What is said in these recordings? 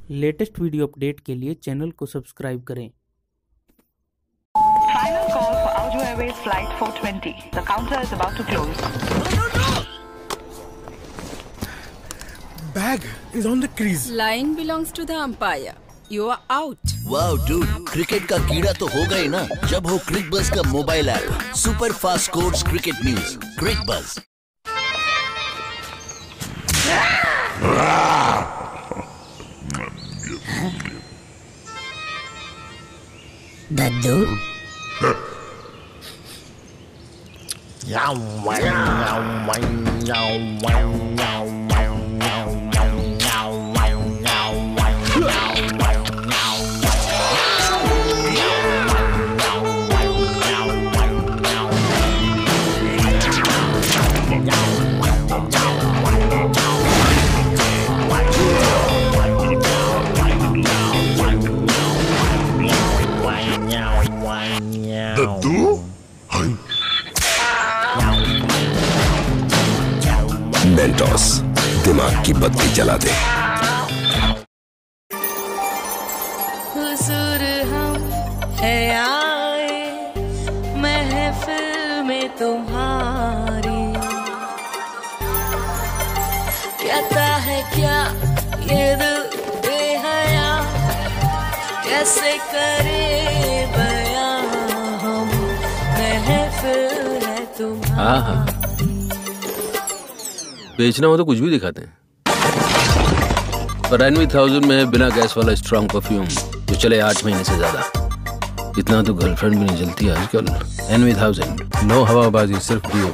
Latest video update के लिए channel को सब्सक्राइब करें। Final call for Audio Airways Flight 420. The counter is about to close. Bag is on the crease. Line belongs to the umpire. You are out. Wow, dude, cricket का कीड़ा तो हो गए ना जब हो क्रिक बज़ का mobile app. Super fast scores cricket news. Cricbuzz. दद्दू मेंटोस दिमाग की बत्ती जला दे। हुजूर हम है आए महफिल में तुम्हारी, कहता है क्या ये दिल बेहया, कैसे करे बयां हम महफिल है तुम्हारी। बेचना हो तो कुछ भी दिखाते हैं, पर NV1000 में है बिना गैस वाला स्ट्रॉन्ग परफ्यूम जो चले 8 महीने से ज्यादा। इतना तो गर्लफ्रेंड भी नहीं जलती आजकल। NV1000 नो हवाबाजी, सिर्फ डियो।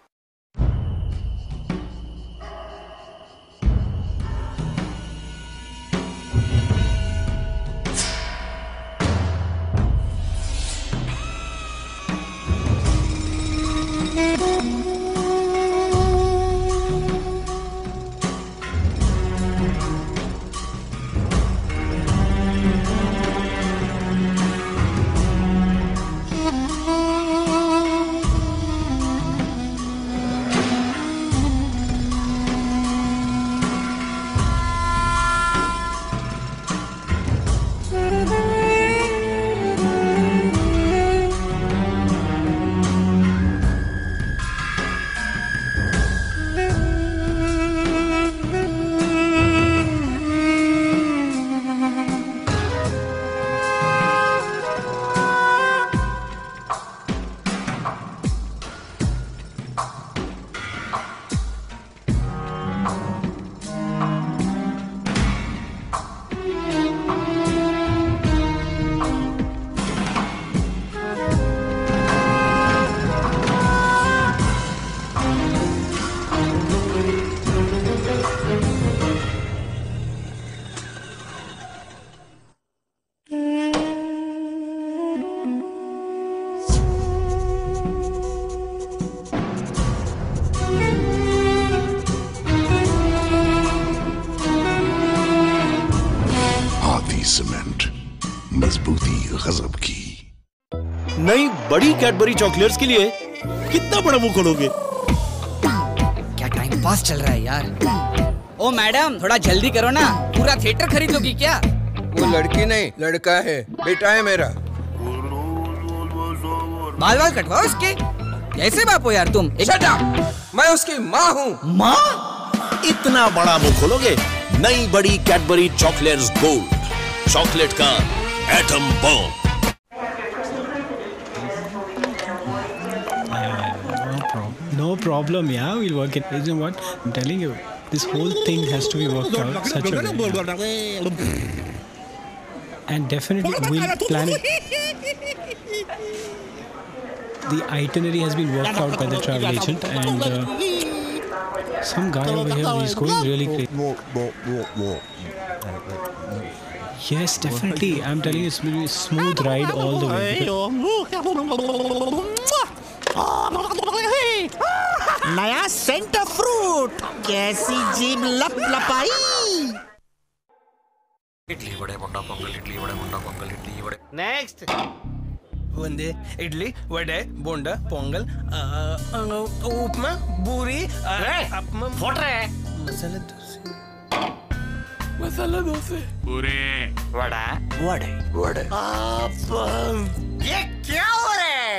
सीमेंट, मजबूती गजब की। नई बड़ी कैडबरी चॉकलेट्स के लिए कितना बड़ा मुंह खोलोगे? क्या टाइम पास चल रहा है यार। ओ मैडम, थोड़ा जल्दी करो ना, पूरा थिएटर खरीद लोगी क्या? वो लड़की नहीं लड़का है, बेटा है मेरा। बाल बाल कटवाओ इसके। कैसे बाप हो यार तुम? Shut up! मैं उसकी माँ हूँ। माँ? इतना बड़ा मुंह खोलोगे? नई बड़ी कैडबरी चॉकलेट्स गोल्ड, चॉकलेट का atom bomb. No problem, yeah, we'll work it. You know what? I'm telling you, this whole thing has to be worked out such a way. And definitely we'll plan it. The itinerary has been worked out by the travel agent, and some guy over here is going really great. Yes, definitely. I'm telling you, it's going to be a smooth ride all the way. नया Center Fruit, कैसी जीभ लप लपाई। इडली वड़े बोंडा पोंगल, इडली वड़े बोंडा पोंगल, इडली वड़े। Next ಒಂದೇ ಇಡ್ಲಿ ವಡೆ ಬೋಂಡ ಪೊಂಗಲ್ ಉಪ್ಮಾ ಬೂರಿ ಮಸಾಲೆ ದೋಸೆ मसाला डोसे, पूरे वड़ा वड़े वड़े। ये क्या हो रहा है?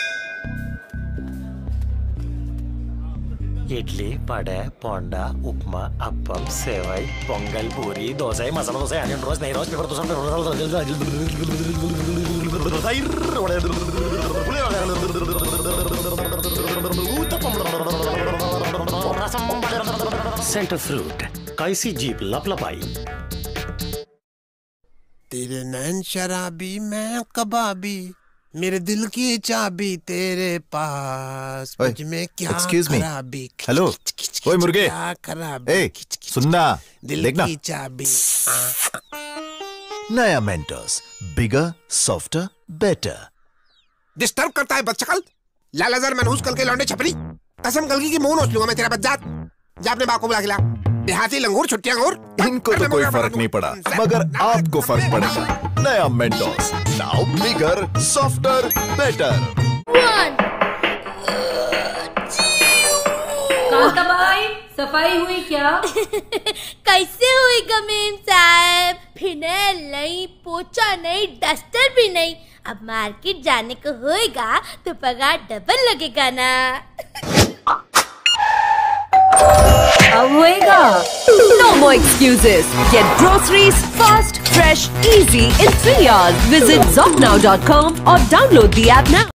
इडली वड़े पोंडा उपमा अप्पम सेवई पोंगल पूरी दोसा मसाला दोसा आनियन रोस्ट नहीं roast paper dosa Center Fruit कैसी जीप लपलपाई। तेरे नैन शराबी मैं कबाबी, मेरे दिल की चाबी तेरे पास, मुझ में क्या खराबी। हेलो ओए मुर्गे, क्या खराबी? ए सुनना, दिल देखना की चाबी। नया Mentos, bigger softer better. Disturb करता है बदशक्ल, लालाजर मनहूस कल के लौंडे छपरी, कसम कलगी की मुंह नोच लूंगा मैं तेरा बज्जात। जा अपने बाप को बुला के ला। देहाती लंगूर छुट्टी अंगूर। इनको तो कोई फर्क नहीं पड़ा, मगर आपको फर्क पड़ेगा। नया Mentos, now bigger softer better. Kantabai, सफाई हुई क्या? कैसे हुई गमीम साहब? फिनाइल नहीं, पोछा नहीं, डस्टर भी नहीं। अब मार्केट जाने को होएगा तो पगार डबल लगेगा ना। अब होएगा। No more excuses. Get groceries fast, fresh, easy in 3 hours. Visit zopnow.com or download the app now.